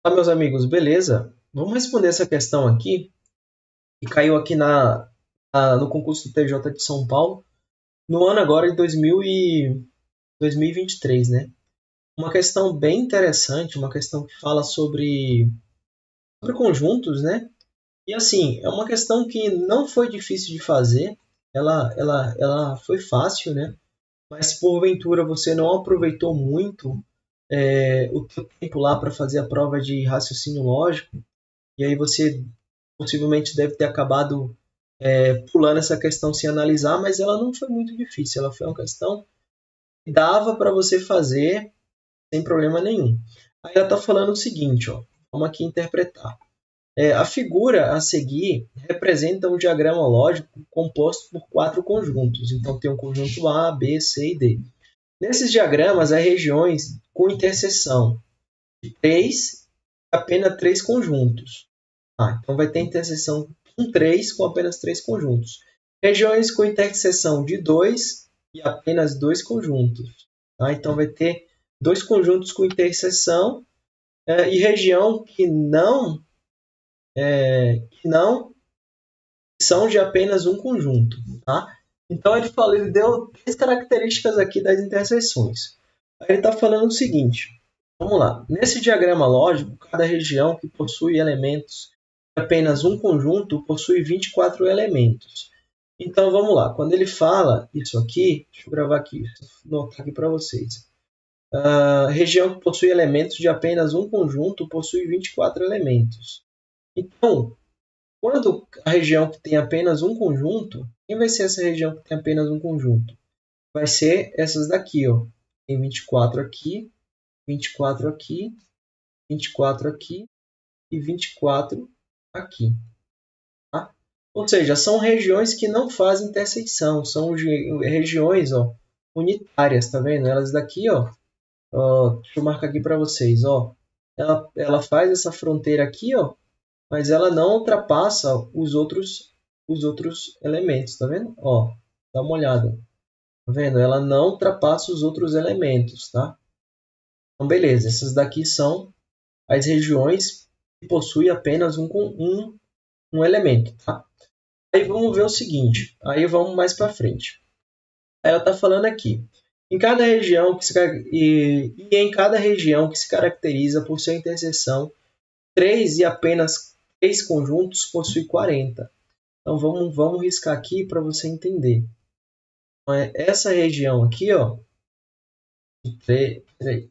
Olá, meus amigos, beleza? Vamos responder essa questão aqui, que caiu aqui no concurso do TJ de São Paulo, no ano agora de 2023, né? Uma questão bem interessante, uma questão que fala sobre conjuntos, né? E assim, é uma questão que não foi difícil de fazer, ela foi fácil, né? Mas se porventura você não aproveitou muito o seu tempo lá para fazer a prova de raciocínio lógico, e aí você possivelmente deve ter acabado pulando essa questão sem analisar, mas ela não foi muito difícil. Ela foi uma questão que dava para você fazer sem problema nenhum. Aí ela está falando o seguinte, ó, vamos aqui interpretar. A figura a seguir representa um diagrama lógico composto por 4 conjuntos. Então tem um conjunto A, B, C e D. Nesses diagramas há regiões com interseção de 3 e apenas 3 conjuntos. Então vai ter interseção com 3 com apenas 3 conjuntos. Regiões com interseção de 2 e apenas 2 conjuntos. Então vai ter 2 conjuntos com interseção e região que não são de apenas um conjunto. Então ele deu 3 características aqui das interseções. Aí ele está falando o seguinte, vamos lá. Nesse diagrama lógico, cada região que possui elementos de apenas um conjunto possui 24 elementos. Então vamos lá. Quando ele fala isso aqui, deixa eu gravar aqui, notar aqui para vocês. A região que possui elementos de apenas um conjunto possui 24 elementos. Então, quando a região que tem apenas um conjunto, quem vai ser essa região que tem apenas um conjunto? Vai ser essas daqui, ó. Tem 24 aqui, 24 aqui, 24 aqui e 24 aqui. Tá? Ou seja, são regiões que não fazem intersecção, são regiões unitárias, tá vendo? Elas daqui, deixa eu marcar aqui para vocês, ela faz essa fronteira aqui, mas ela não ultrapassa os outros elementos, tá vendo? Dá uma olhada. Tá vendo? Ela não ultrapassa os outros elementos, tá? Então, beleza. Essas daqui são as regiões que possuem apenas um elemento, tá? Aí vamos ver o seguinte. Aí vamos mais para frente. Aí ela está falando aqui. Em cada região em cada região que se caracteriza por sua interseção, 3 e apenas 3 conjuntos possui 40. Então vamos riscar aqui para você entender. Então, essa região aqui, peraí.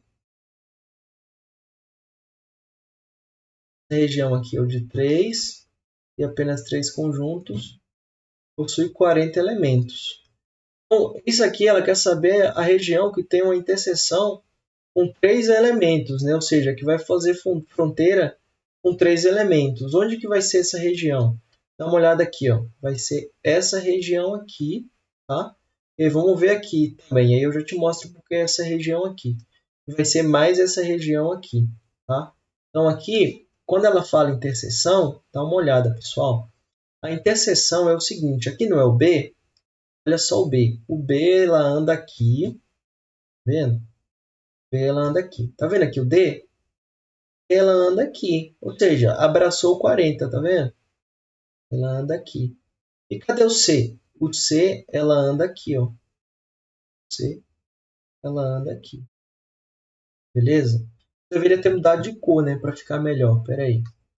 Essa região aqui é de 3 e apenas 3 conjuntos possui 40 elementos. Então, isso aqui ela quer saber a região que tem uma interseção com 3 elementos, né? Ou seja, que vai fazer fronteira com 3 elementos. Onde que vai ser essa região? Dá uma olhada aqui, vai ser essa região aqui, tá? E vamos ver aqui também, aí eu já te mostro porque é essa região aqui. Vai ser mais essa região aqui, tá? Então aqui, quando ela fala interseção, dá uma olhada, pessoal. A interseção é o seguinte, aqui não é o B, olha só o B. O B, ela anda aqui, tá vendo? O B, ela anda aqui. Tá vendo aqui o D? Ela anda aqui, ou seja, abraçou 40, tá vendo? Ela anda aqui. E cadê o C? O C, ela anda aqui, ó. C, ela anda aqui. Beleza? Deveria ter mudado de cor, né? Para ficar melhor. Pera aí.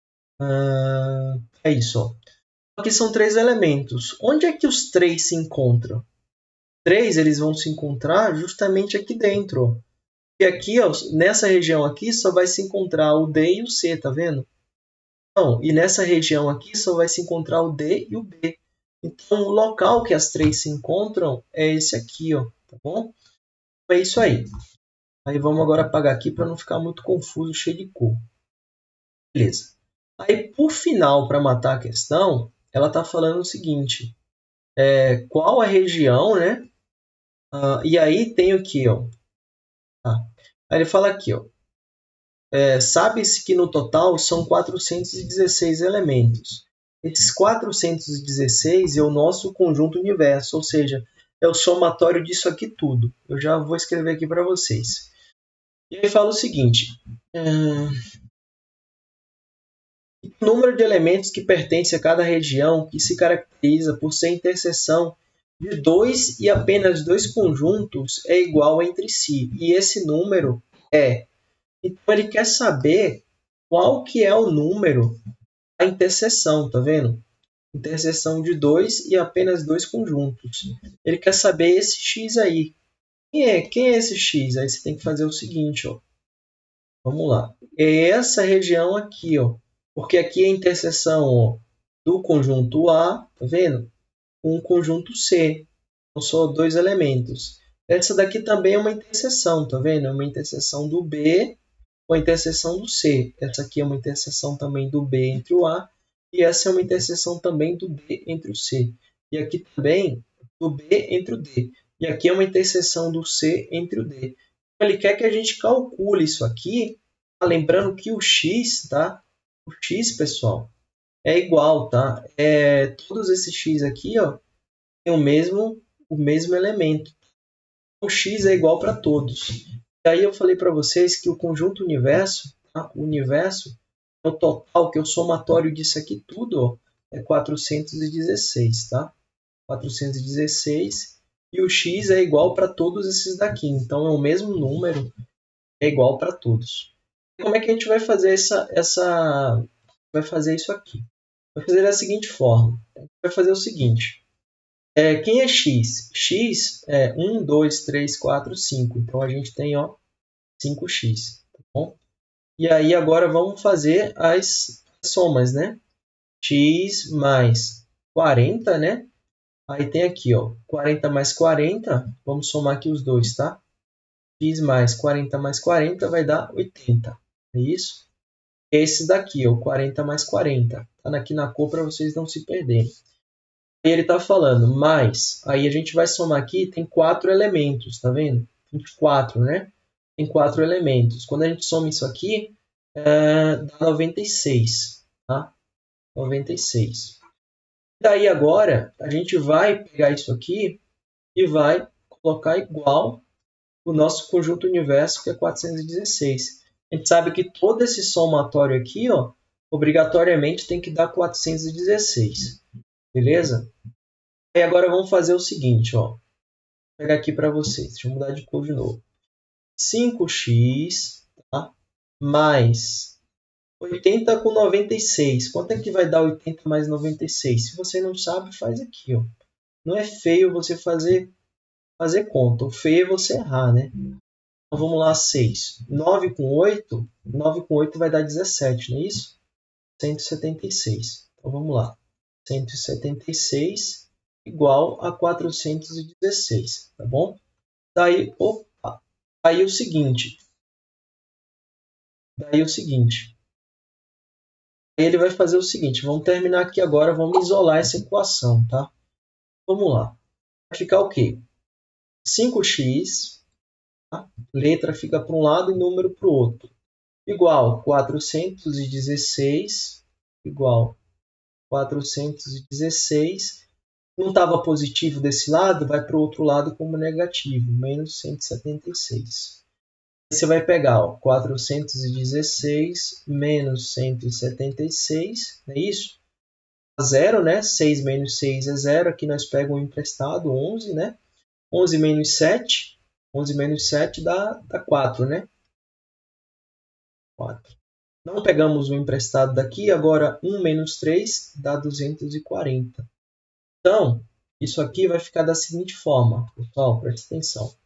É isso, ó. Aqui são 3 elementos. Onde é que os 3 se encontram? 3 eles vão se encontrar justamente aqui dentro, ó. E aqui, ó, nessa região aqui, só vai se encontrar o D e o C, tá vendo? Não, e nessa região aqui só vai se encontrar o D e o B. Então, o local que as 3 se encontram é esse aqui, ó, tá bom? É isso aí. Aí vamos agora apagar aqui para não ficar muito confuso, cheio de cor. Beleza. Aí, por final, para matar a questão, ela está falando o seguinte. Qual a região, né? E aí tem o que, ó. Aí ele fala aqui, ó. Sabe-se que no total são 416 elementos. Esses 416 é o nosso conjunto universo, ou seja, é o somatório disso aqui tudo. Eu já vou escrever aqui para vocês. E aí fala o seguinte. O número de elementos que pertence a cada região que se caracteriza por ser interseção de dois e apenas dois conjuntos é igual entre si. E esse número é. Então, ele quer saber qual que é o número da interseção, tá vendo? Interseção de dois e apenas dois conjuntos. Ele quer saber esse x aí. Quem é esse x? Aí você tem que fazer o seguinte, ó. Vamos lá. É essa região aqui, ó. Porque aqui é a interseção, ó, do conjunto A, tá vendo? Com o conjunto C. Então, só dois elementos. Essa daqui também é uma interseção, tá vendo? É uma interseção do B com a interseção do C. Essa aqui é uma interseção também do B entre o A. E essa é uma interseção também do B entre o C. E aqui também do B entre o D. E aqui é uma interseção do C entre o D. Então, ele quer que a gente calcule isso aqui, lembrando que o x, tá? O x, pessoal, é igual, tá? Todos esses x aqui, ó, tem o mesmo elemento. O x é igual para todos. E aí eu falei para vocês que o conjunto universo, tá? O universo é o total, que é o somatório disso aqui tudo, ó, é 416, tá? 416. E o x é igual para todos esses daqui. Então, é o mesmo número, é igual para todos. Como é que a gente vai fazer vai fazer isso aqui? Vai fazer da seguinte forma. A gente vai fazer o seguinte. Quem é x? X é 1, 2, 3, 4, 5. Então, a gente tem, ó, 5x. Tá bom? E aí, agora vamos fazer as somas, né? X mais 40, né? Aí tem aqui, ó, 40 mais 40. Vamos somar aqui os dois, tá? X mais 40 mais 40 vai dar 80. É isso? Esse daqui, ó, 40 mais 40. Tá aqui na cor para vocês não se perderem. E ele está falando mais. Aí a gente vai somar aqui, tem 4 elementos, tá vendo? 24, né? Tem 4 elementos. Quando a gente soma isso aqui, dá 96, tá? 96. Daí agora, a gente vai pegar isso aqui e vai colocar igual o nosso conjunto universo, que é 416. A gente sabe que todo esse somatório aqui, ó, obrigatoriamente tem que dar 416. Beleza? E agora vamos fazer o seguinte, ó. Vou pegar aqui para vocês. Deixa eu mudar de cor de novo. 5x, tá? Mais 80 com 96. Quanto é que vai dar 80 mais 96? Se você não sabe, faz aqui, ó. Não é feio você fazer conta. O feio é você errar, né? Então vamos lá, 6. 9 com 8. 9 com 8 vai dar 17, não é isso? 176. Então vamos lá. 176 igual a 416, tá bom? Daí, opa, daí o seguinte. Aí ele vai fazer o seguinte, vamos terminar aqui agora, vamos isolar essa equação, tá? Vamos lá. Vai ficar o quê? 5x, tá? Letra fica para um lado e número para o outro. Igual 416, igual 416. Não estava positivo desse lado, vai para o outro lado como negativo, menos 176. Aí você vai pegar, ó, 416 menos 176, não é isso? Zero, né? 6 menos 6 é zero. Aqui nós pegamos um emprestado, 11, né? 11 menos 7. 11 menos 7 dá 4, né? 4. Não pegamos o emprestado daqui. Agora, 1 menos 3 dá 240. Então, isso aqui vai ficar da seguinte forma. Pessoal, presta atenção.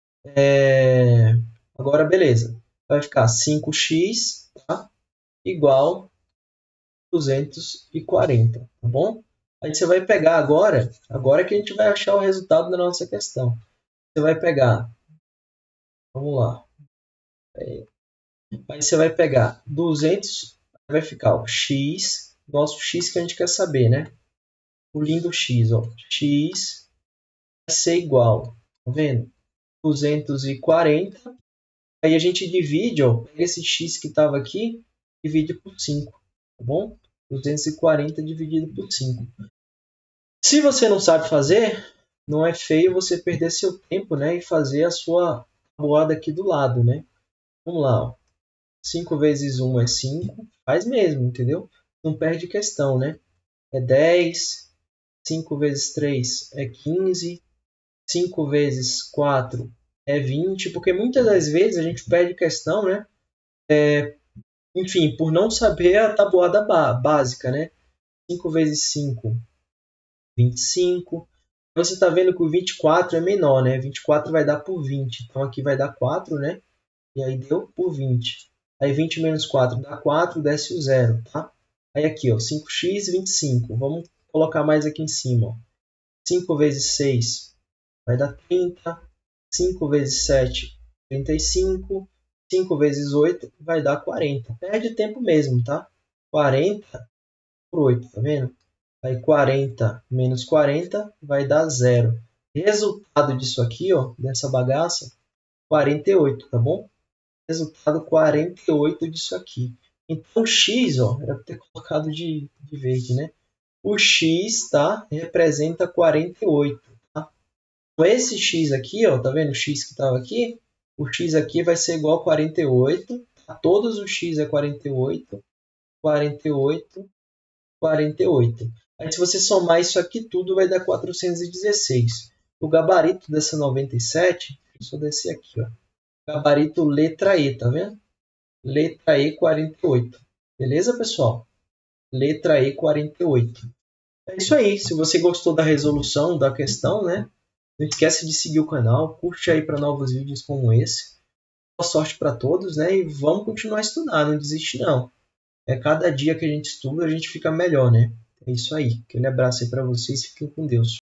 Agora, beleza. Vai ficar 5x, tá? Igual 240, tá bom? Aí você vai pegar agora que a gente vai achar o resultado da nossa questão. Você vai pegar, vamos lá. Aí você vai pegar 200, vai ficar o x, nosso x que a gente quer saber, né? O lindo x, ó. X vai ser igual, tá vendo? 240. Aí a gente divide, ó, pega esse x que estava aqui, divide por 5, tá bom? 240 dividido por 5. Se você não sabe fazer, não é feio você perder seu tempo, né, e fazer a sua tabuada aqui do lado, né? Vamos lá, ó. 5 vezes 1 é 5, faz mesmo, entendeu? não perde questão, né? É 10, 5 vezes 3 é 15, 5 vezes 4 é 20, porque muitas das vezes a gente perde questão, né? Enfim, por não saber a tabuada básica, né? 5 vezes 5, 25. Você está vendo que o 24 é menor, né? 24 vai dar por 20. Então aqui vai dar 4, né? E aí deu por 20. Aí 20 menos 4 dá 4, desce o 0, tá? Aí aqui, ó, 5x, 25. Vamos colocar mais aqui em cima, ó. 5 vezes 6 vai dar 30. 5 vezes 7, 35. 5 vezes 8 vai dar 40. Perde tempo mesmo, tá? 40 por 8, tá vendo? Aí 40 menos 40 vai dar 0. Resultado disso aqui, ó, dessa bagaça, 48, tá bom? Resultado 48 disso aqui. Então o x, ó, era para ter colocado de verde, né? O x, tá, representa 48, tá? Então esse x aqui, ó, tá vendo o x que estava aqui? O x aqui vai ser igual a 48, tá? Todos os x é 48, 48, 48. Aí se você somar isso aqui tudo, vai dar 416. O gabarito dessa 97, deixa eu só descer aqui, ó. Gabarito letra E, tá vendo? Letra E 48. Beleza, pessoal? Letra E 48. É isso aí. Se você gostou da resolução da questão, né? Não esquece de seguir o canal, curte aí para novos vídeos como esse. Boa sorte para todos, né? E vamos continuar a estudar, não desiste não. É cada dia que a gente estuda, a gente fica melhor, né? É isso aí. Aquele abraço aí para vocês, fiquem com Deus.